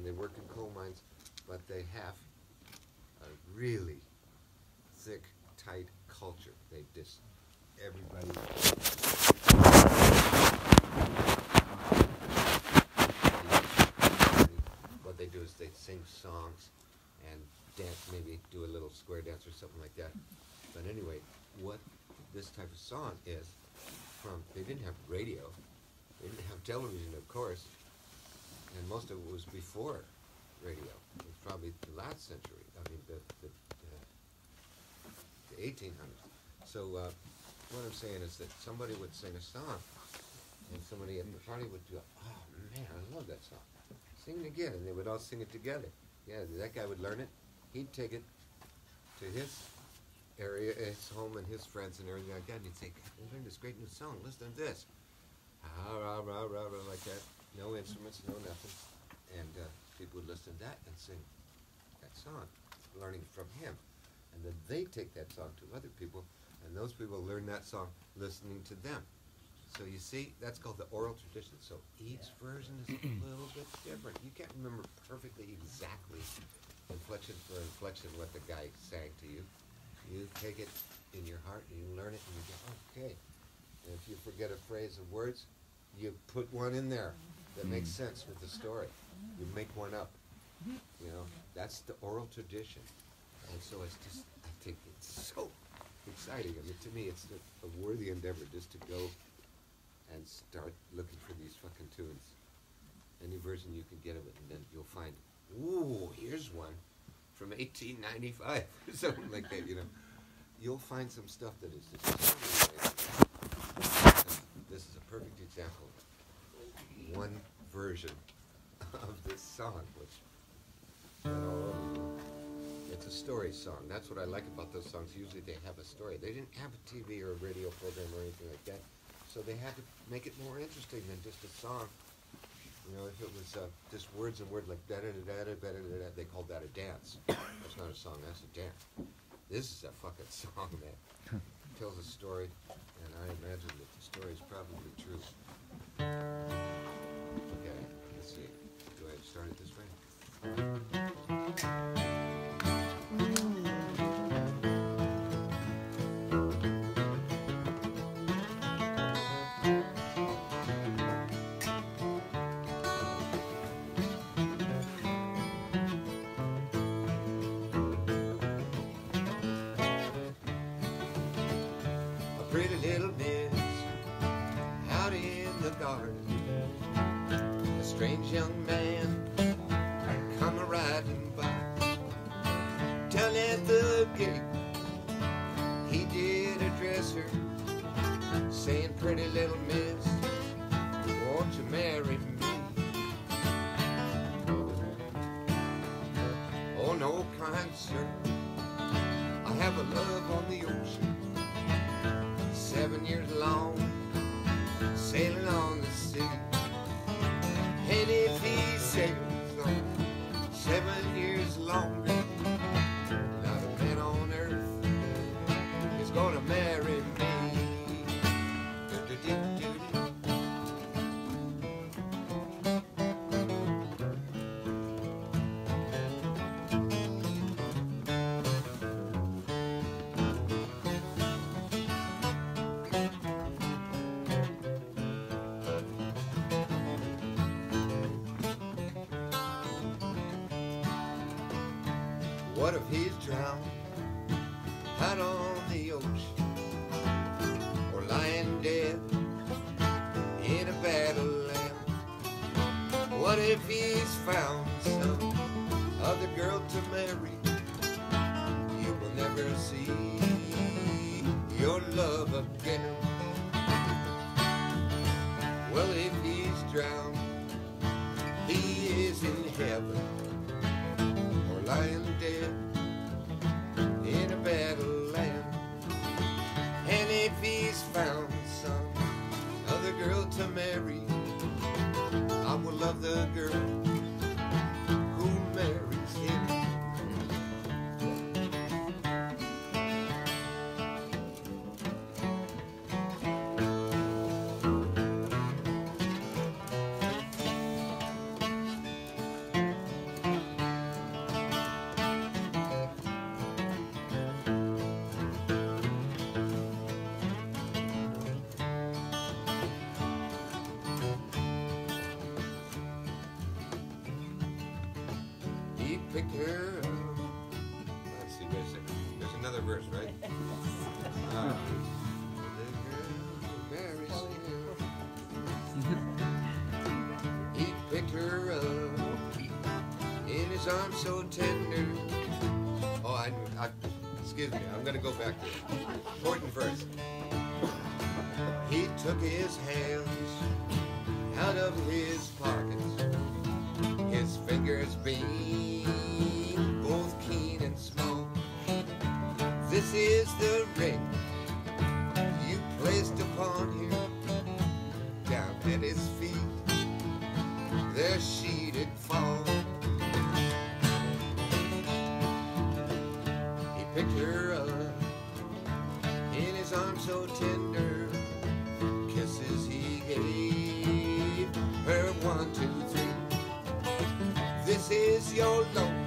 they work in coal mines, but they have a really thick, tight culture. They just, everybody. What they do is they sing songs and dance, maybe do a little square dance or something like that. But anyway, what this type of song is from, they didn't have radio, they didn't have television, of course, and most of it was before radio. It was probably the last century, I mean the 1800s. So what I'm saying is that somebody would sing a song, and somebody in the party would go, oh man, I love that song. Sing it again, and they would all sing it together. Yeah, that guy would learn it. He'd take it to his area, his home, and his friends and everything like that, and he'd say, I learned this great new song, listen to this. Ah, rah, rah, rah, rah, like that. No instruments, no nothing. And people would listen to that and sing that song, learning from him. And then they take that song to other people, and those people learn that song listening to them. So you see, that's called the oral tradition. So each version is a little bit different. You can't remember perfectly exactly inflection for inflection what the guy sang to you. You take it in your heart and you learn it and you go, okay. And if you forget a phrase of words, you put one in there that makes sense with the story. You make one up. You know, that's the oral tradition. And so it's just, I think it's so exciting. I mean, to me, it's a worthy endeavor just to go and start looking for these fucking tunes. Any version you can get of it, and then you'll find, ooh, here's one from 1895 or something like that, you know. You'll find some stuff that is just so amazing. This is a perfect example of one version of this song, which went all over. It's a story song. That's what I like about those songs. Usually they have a story. They didn't have a TV or a radio program or anything like that. So they had to make it more interesting than just a song. You know, if it was just words and words like da-da-da-da-da-da-da-da, they called that a dance. That's not a song, that's a dance. This is a fucking song that tells a story, and I imagine that the story is probably true. Okay, let's see. Do I start it this way? Pretty little miss out in the garden, a strange young man come a-riding by. Down at the gate he did address her, saying, pretty little miss, won't you marry me? Oh no, kind sir, I have a love on the ocean, 7 years long, sailing on the sea. And if he sails on 7 years longer, not a man on earth is gonna marry me. What if he's drowned out on the ocean, or lying dead in a battle land? What if he's found some other girl to marry? You will never see your love again. Well, if he's drowned, he is in heaven, or lying dead in a battle land. And if he's found some other girl to marry, I will love the girl who marries him. picked her up. Let's see, wait a second. There's another verse, right? The girl Mary Sue. He picked her up in his arms so tender. Oh, excuse me, I'm gonna go back to it. Important verse. He took his hands out of his pockets, his fingers being both keen and small. This is the ring you placed upon him, down at his feet, there she did fall. He picked her up in his arms so tender, kisses he gave her 1, 2, 3. This is your love.